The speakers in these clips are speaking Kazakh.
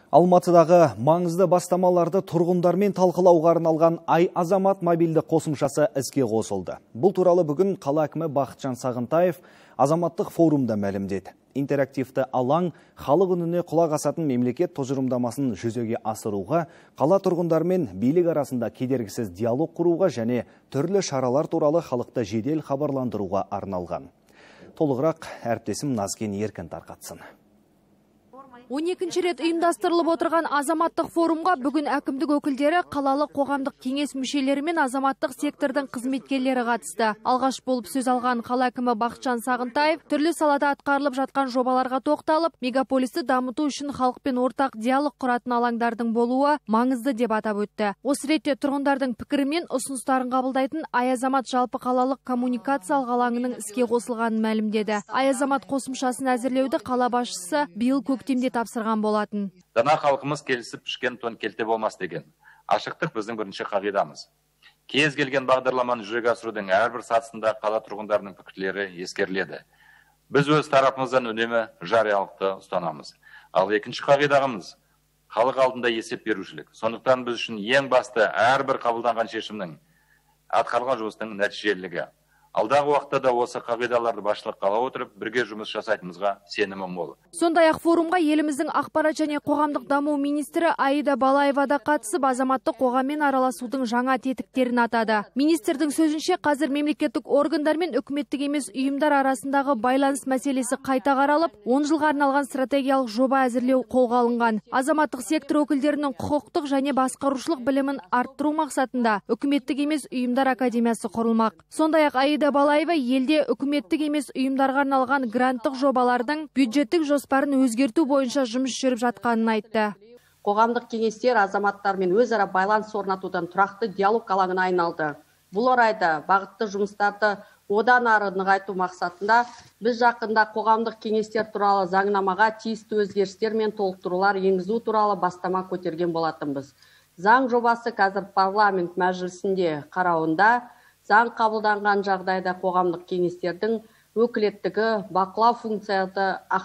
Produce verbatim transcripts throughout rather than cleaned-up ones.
Алматыдағы маңызды бастамаларды тұрғындармен талқылауға арналған Ай Азамат мобильді қосымшасы іске қосылды. Бұл туралы бүгін қала әкімі Бақытжан Сағынтаев азаматтық форумда мәлімдеді. Интерактивті алаң халық үніне құлақ асатын мемлекет тұжырымдамасын жүзеге асыруға, қала тұрғындармен билік арасында кедергісіз диалог құруға және түрлі шаралар туралы халықты жедел хабарландыруға арналған. Толығырақ әріптесім Назген Еркін тарқатсын. он екінші рет ұйымдастырылып отырған азаматтық форумға бүгін әкімдік өкілдері, қалалық қоғамдық кеңес мүшелері мен азаматтық сектордың қызметкерлері қатысты. Алғаш болып сөз алған қала әкімі Бақытжан Сағынтаев түрлі салада атқарылып жатқан жобаларға тоқталып, мегаполисті дамыту үшін халықпен ортақ диалог құратын алаңдардың болуы маңызды деп атап өтті. Осы ретте тұрғындардың пікірі мен ұсыныстарын қабылдайтын Ай Азамат жалпы қалалық коммуникациялық алаңының іске қосылғанын мәлімдеді. Ай Азамат қосымшасын әзірлеуді қала басшысы биыл көктемде тапсырған болатын. Дана халқымыз келісіп пішкен тон келте болмас деген. Ашықтық біздің бірінші қағидамыз. Кез келген бағдарламаны жүзеге асырудың әрбір сатысында қала тұрғындарының пікірлері ескеріледі. Біз өз тарапымыздан үнемі жариялықты ұстанамыз. Ал екінші қағидамыз халық алдында есеп берушілік. Сондықтан біз үшін ең басты әрбір қабылданған шешімнің атқарылған жұмыстың нәтижелілігі. Алдағы уақытта да осы қағидаларды басшылыққа ала отырып, бірге жұмыс жасайтынымызға сенімім мол. Сондай-ақ форумға еліміздің ақпарат және қоғамдық даму министрі Аида Балаева да қатысып, азаматтық қоғаммен араласудың жаңа тетіктерін атады. Министрдің сөзінше, қазір мемлекеттік органдар мен үкіметтік емес ұйымдар арасындағы байланыс мәселесі қайта қаралып, он жылға арналған стратегиялық жоба әзірлеу қолға алынған. Азаматтық сектор өкілдерінің құқықтық және басқарушылық білімін арттыру мақсатында үкіметтік емес ұйымдар академиясы құрылмақ. Сондай-ақ Аида Балаева елде үкіметтік емес ұйымдарға арналған гранттық жобалардың бюджеттік жоспарын өзгерту бойынша жұмыс жүріп жатқанын айтты. Қоғамдық кеңестер азаматтармен өзара байланыс орнатудан тұрақты диалог алаңына айналды. Бұл орайда бағытты жұмыстарды одан ары нығайту мақсатында біз жақында қоғамдық кеңестер туралы заңнамаға тиісті өзгерістер мен толықтырулар енгізу туралы бастама көтерген болатынбыз. Заң жобасы қазір парламент мәжілісінде қарауында. Заң қабылданған жағдайда қоғамдық кеңестердің өкілеттігі бақылау функциясы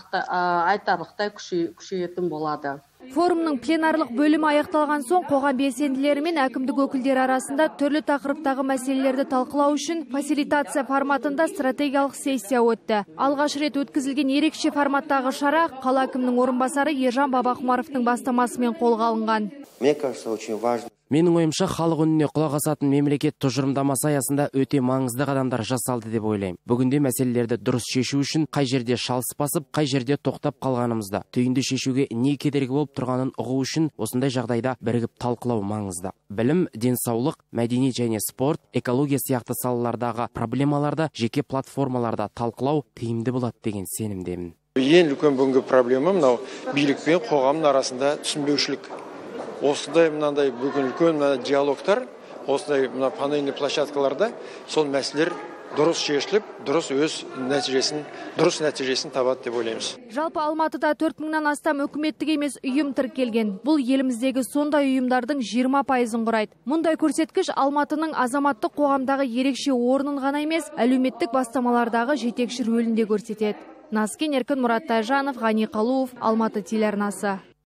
айтарлықтай күшейетін болады. Форумның пленарлық бөлімі аяқталған соң қоғам белсенділері мен әкімдік өкілдері арасында түрлі тақырыптағы мәселелерді талқылау үшін фасилитация форматында стратегиялық сессия өтті. Алғаш рет өткізілген ерекше форматтағы шара қала әкімінің орынбасары Ержан Бабақұмаровтың бастамасымен қолға алынған. Мне кажется, очень важно. Менің ойымша, халық үніне құлақ асатын мемлекет тұжырымдамасы аясында өте маңызды қадамдар жасалды деп ойлаймын. Бүгінде мәселелерді дұрыс шешу үшін қай жерде шалыс басып, қай жерде тоқтап қалғанымызда, түйінді шешуге не кедергі болып тұрғанын ұғу үшін осындай жағдайда бірігіп талқылау маңызды. Білім, денсаулық, мәдениет және спорт, экология сияқты салалардағы проблемаларды жеке платформаларда талқылау тиімді болады деген сенімдемін. Ең үлкен бүгінгі проблема мынау билік пен қоғамның арасында түсінбеушілік. Осындай мынандай бүгін үлкен диалогтар, осындай мына панельный площадкаларда сол мәселелер дұрыс шешіліп, дұрыс өз нәтижесін, дұрыс нәтижесін табады деп ойлаймыз. Жалпы Алматыда төрт мыңнан астам үкіметтік емес ұйым тіркелген. Бұл еліміздегі сондай ұйымдардың жиырма пайызын құрайды. Мұндай көрсеткіш Алматының азаматтық қоғамдағы ерекше орнын ғана емес, әлеуметтік бастамалардағы жетекші рөлін де көрсетеді. Назген Еркін, Мұрат Тайжанов, Ғани Қалуов, Алматы телеарнасы.